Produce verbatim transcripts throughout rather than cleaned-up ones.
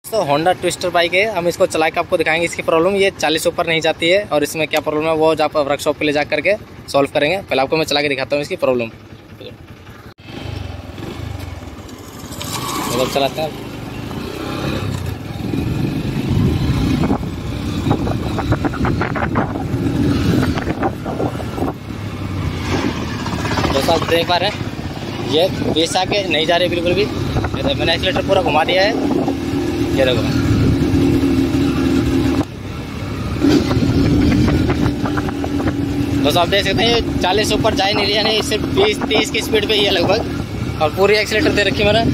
तो Honda twister bike है, हम इसको चला के आपको दिखाएंगे इसकी प्रॉब्लम। ये चालीस ऊपर नहीं जाती है और इसमें क्या प्रॉब्लम है वो आप वर्कशॉप पे ले जा करके सॉल्व करेंगे। पहले आपको मैं चला के दिखाता हूँ इसकी प्रॉब्लम। मतलब चलाते हैं दोस्तों, आप देख पा रहे हैं ये बीस आके नहीं जा रही बिल्कुल भी। मैंने एक्सीलेटर पूरा घुमा दिया है, ये देखो। दोस्तों आप देख सकते हैं ये चालीस ऊपर जा ही नहीं रही, यानी सिर्फ बीस तीस की स्पीड पे ही है लगभग, और पूरी एक्सीलेटर दे रखी मैंने।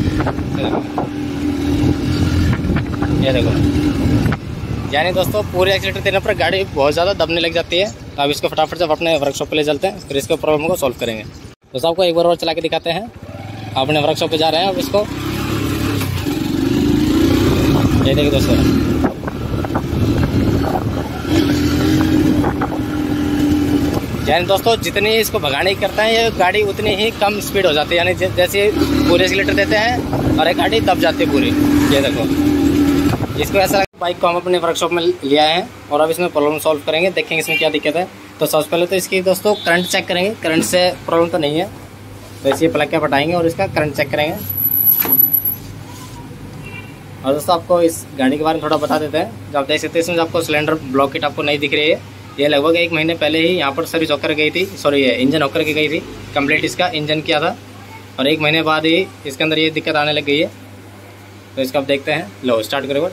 ये देखो, यानी दोस्तों पूरी एक्सीलेटर देने पर गाड़ी बहुत ज़्यादा दबने लग जाती है। तो अब इसको फटाफट से अपने वर्कशॉप पे ले चलते हैं, फिर इसके प्रॉब्लम को सॉल्व करेंगे। दोस्तों आपको एक बार और चला के दिखाते हैं। अपने वर्कशॉप पे जा रहे हैं अब इसको। ये देखिए दोस्तों, यानी दोस्तों जितनी इसको भगाने की करता है ये गाड़ी उतनी ही कम स्पीड हो जाती है। यानी जैसे पूरे एक्सीलेटर देते हैं और एक गाड़ी दब जाती है पूरी। ये देखो, इसको ऐसा बाइक को हम अपने वर्कशॉप में ले आए हैं और अब इसमें प्रॉब्लम सॉल्व करेंगे, देखेंगे इसमें क्या दिक्कत है। तो सबसे पहले तो इसकी दोस्तों करंट चेक करेंगे, करंट से प्रॉब्लम तो नहीं है। तो इसी प्लग क्या हटाएंगे और इसका करंट चेक करेंगे। और दोस्तों आपको इस गाड़ी के बारे में थोड़ा बता देते हैं। जो आप देख सकते हैं इसमें आपको सिलेंडर ब्लॉक किट आपको नहीं दिख रही है। ये लगभग एक महीने पहले ही यहाँ पर सर्विस होकर गई थी, सॉरी ये इंजन होकर के गई थी कंप्लीट, इसका इंजन किया था और एक महीने बाद ही इसके अंदर ये दिक्कत आने लग गई है। तो इसका आप देखते हैं, लो स्टार्ट करो।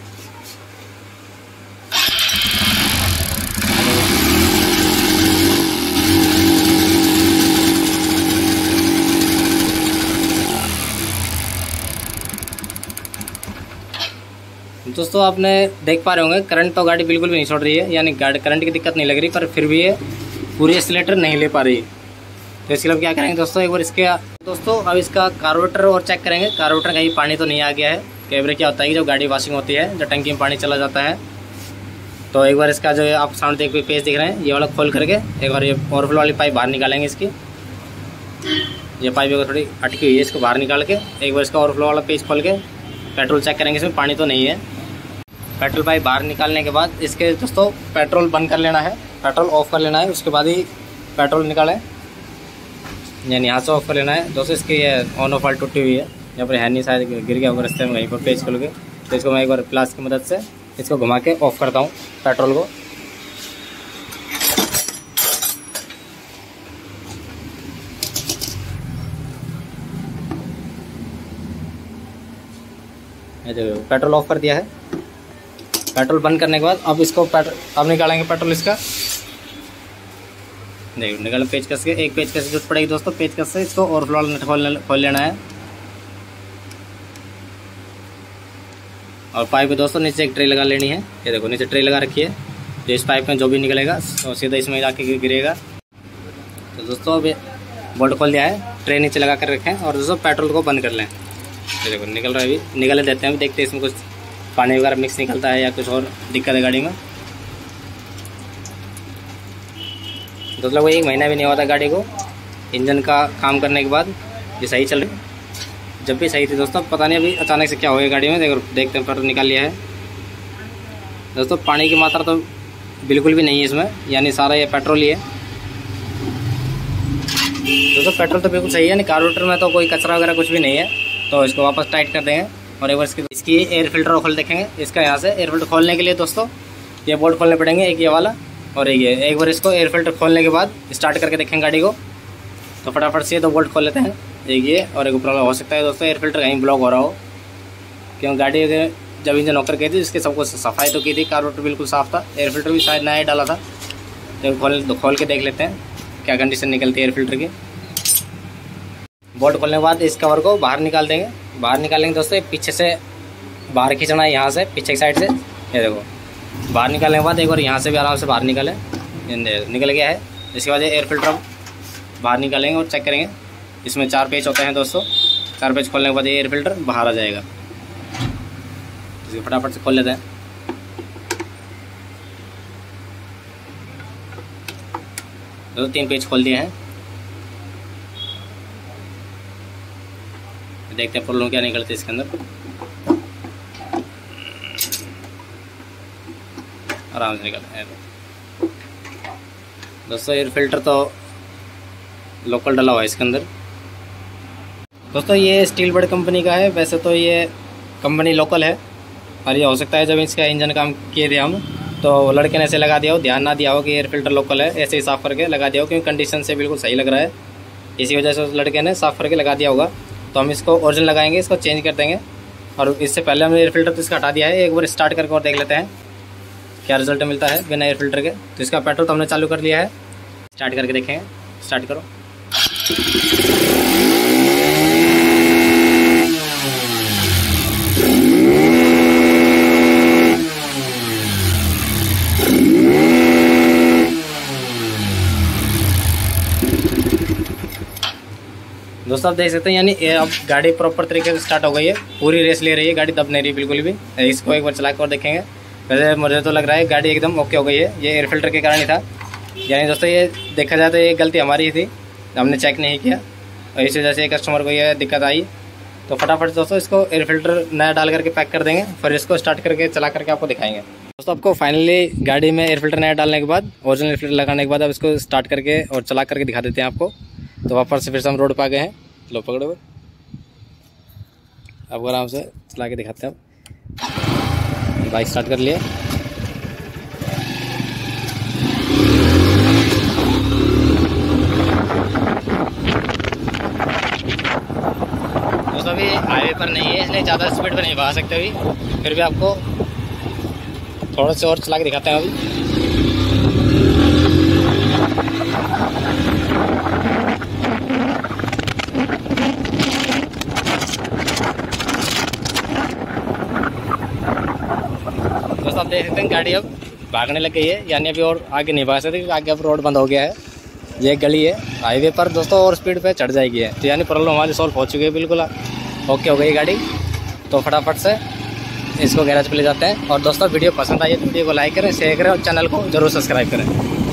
दोस्तों आपने देख पा रहे होंगे करंट तो गाड़ी बिल्कुल भी नहीं छोड़ रही है, यानी गाड़ी करंट की दिक्कत नहीं लग रही, पर फिर भी ये पूरी एक्सीलेटर नहीं ले पा रही। तो इसके लिए क्या करेंगे दोस्तों, एक बार इसके दोस्तों अब इसका कार्बोरेटर और चेक करेंगे। कार्बोरेटर कहीं पानी तो नहीं आ गया है। कई बार क्या होता है कि जब गाड़ी वॉशिंग होती है, जब टंकी में पानी चला जाता है, तो एक बार इसका जो आप साउंड देख पेज दिख रहे हैं, ये वाला खोल करके एक बार ये ओवरफ्लो वाली पाइप बाहर निकालेंगे इसकी। ये पाइप अगर थोड़ी अटकी हुई है, इसको बाहर निकाल के एक बार इसका ओवरफ्लो वाला पेज खोल के पेट्रोल चेक करेंगे, इसमें पानी तो नहीं है। पेट्रोल पाइप बाहर निकालने के बाद इसके दोस्तों पेट्रोल बंद कर लेना है, पेट्रोल ऑफ कर लेना है, उसके बाद ही पेट्रोल निकालें, यानी यहाँ से ऑफ कर लेना है। दोस्तों इसकी ये ऑन ऑफ वाली टूटी हुई है, यहाँ पर है नहीं, शायद गिर गया होगा रास्ते में वहीं पर पेज खोल के। तो इसको मैं एक बार प्लास की मदद से इसको घुमा के ऑफ करता हूँ पेट्रोल को। ये देखो पेट्रोल ऑफ कर दिया है। पेट्रोल बंद करने के बाद अब इसको पेट्रोल अब निकालेंगे पेट्रोल इसका। देखो निकालें पेचकस के, एक पेचकस की जरूरत पड़ेगी दोस्तों, पेचकस से इसको ओवरफ्लो नट खोल खोल लेना है। और पाइप पे दोस्तों नीचे एक ट्रे लगा लेनी है। ये देखो नीचे ट्रे लगा रखी है, तो इस पाइप में जो भी निकलेगा तो सीधा इसमें जाके गिरेगा। तो दोस्तों अब बोल्ट खोल दिया है, ट्रे नीचे लगा कर रखें और दोस्तों पेट्रोल को बंद कर लें। ये देखो निकल रहा है, अभी निकलने देते हैं, अभी देखते हैं इसमें कुछ पानी वगैरह मिक्स निकलता है या कुछ और दिक्कत है गाड़ी में। दोस्तों वो एक महीना भी नहीं हुआ था गाड़ी को इंजन का काम करने के बाद, ये सही चल रही। जब भी सही थी दोस्तों, पता नहीं अभी अचानक से क्या हो गया गाड़ी में। देखो देखते हैं, पेट्रोल निकाल लिया है दोस्तों। पानी की मात्रा तो बिल्कुल भी नहीं है इसमें, यानी सारा ये पेट्रोल ही है दोस्तों। पेट्रोल तो बिल्कुल सही है, नहीं कार्बोरेटर में तो कोई कचरा वगैरह कुछ भी नहीं है। तो इसको वापस टाइट कर देंगे और एक बार इसकी इसकी एयर फिल्टर खोल देखेंगे। इसका यहाँ से एयर फिल्टर खोलने के लिए दोस्तों ये बोल्ट खोलने पड़ेंगे, एक ये वाला और एक ये। एक बार इसको एयर फिल्टर खोलने के बाद स्टार्ट करके देखेंगे गाड़ी को, तो फटाफट से दो बोल्ट खोल लेते हैं, एक ये और एक प्रॉब्लम हो सकता है दोस्तों एयर फिल्टर कहीं ब्लॉक हो रहा हो, क्योंकि गाड़ी जब इंजन होकर गई थी इसके सब कुछ सफाई तो की थी, कार्बोरेटर बिल्कुल साफ था, एयर फिल्टर भी शायद नया डाला था। तो खोल तो खोल के देख लेते हैं क्या कंडीशन निकलती है एयर फिल्टर की। बोल्ट खोलने के बाद इस कवर को बाहर निकाल देंगे। बाहर निकालेंगे दोस्तों, पीछे से बाहर खींचना है, यहाँ से पीछे की साइड से। ये देखो बाहर निकालने के बाद एक बार यहाँ से भी आराम से बाहर निकालें, निकल गया है। इसके बाद एयर फिल्टर बाहर निकालेंगे और चेक करेंगे। इसमें चार पेच होते हैं दोस्तों, चार पेच खोलने के बाद एयर फिल्टर बाहर आ जाएगा। इसको फटाफट से खोल लेते हैं। दोस्तों तीन पेच खोल दिए हैं, देखते हैं प्रॉब्लम क्या निकलती है इसके अंदर। आराम से निकल है। दोस्तों एयर फिल्टर तो लोकल डला हुआ है इसके अंदर। दोस्तों ये स्टील बर्ड कंपनी का है, वैसे तो ये कंपनी लोकल है, और ये हो सकता है जब इसका इंजन काम किए थे हम तो लड़के ने ऐसे लगा दिया हो, ध्यान ना दिया हो कि एयर फिल्टर लोकल है, ऐसे ही साफ़ करके लगा दिया हो, क्योंकि कंडीशन से बिल्कुल सही लग रहा है, इसी वजह से उस लड़के ने साफ़ करके लगा दिया होगा। तो हम इसको ओरिजिनल लगाएंगे, इसको चेंज कर देंगे। और इससे पहले हमने एयर फिल्टर तो इसका हटा दिया है, एक बार स्टार्ट करके और देख लेते हैं क्या रिजल्ट मिलता है बिना एयर फिल्टर के। तो इसका पेट्रोल तो हमने चालू कर लिया है, स्टार्ट करके देखेंगे। स्टार्ट करो। दोस्तों आप देख सकते हैं, यानी अब गाड़ी प्रॉपर तरीके से स्टार्ट हो गई है, पूरी रेस ले रही है गाड़ी, दब नहीं रही बिल्कुल भी। इसको एक बार चला कर देखेंगे। वैसे मुझे तो लग रहा है गाड़ी एकदम ओके हो गई है, ये एयर फिल्टर के कारण ही था। यानी दोस्तों ये देखा जाए तो ये गलती हमारी ही थी, हमने चेक नहीं किया और इस वजह से कस्टमर को ये दिक्कत आई। तो फटाफट दोस्तों इसको एयर फिल्टर नया डाल करके पैक कर देंगे, फिर इसको स्टार्ट करके चला करके आपको दिखाएंगे। दोस्तों आपको फाइनली गाड़ी में एयर फिल्टर नया डालने के बाद, ओरिजिनल एयर फिल्टर लगाने के बाद अब इसको स्टार्ट करके और चला करके दिखा देते हैं आपको। तो वापस से फिर से हम रोड पर आ गए हैं। लो पकड़ो, आपको आराम से चला के दिखाते हैं। बाइक स्टार्ट कर लिए। दोस्तों अभी हाईवे पर नहीं है, इसलिए ज़्यादा स्पीड पर नहीं भगा सकते अभी, फिर भी आपको थोड़ा से और चला के दिखाते हैं अभी। दोस्तों आप देख सकते हैं गाड़ी अब भागने लग गई है, यानी अभी और आगे नहीं भाग सकते क्योंकि आगे अब रोड बंद हो गया है। ये गली है हाईवे पर दोस्तों, और स्पीड पे चढ़ जाएगी है, तो यानी प्रॉब्लम हमारी सॉल्व हो चुकी है, बिल्कुल ओके हो गई गाड़ी। तो फटाफट से इसको गैराज पे ले जाते हैं। और दोस्तों वीडियो पसंद आई है तो वीडियो को लाइक करें, शेयर करें और चैनल को जरूर सब्सक्राइब करें।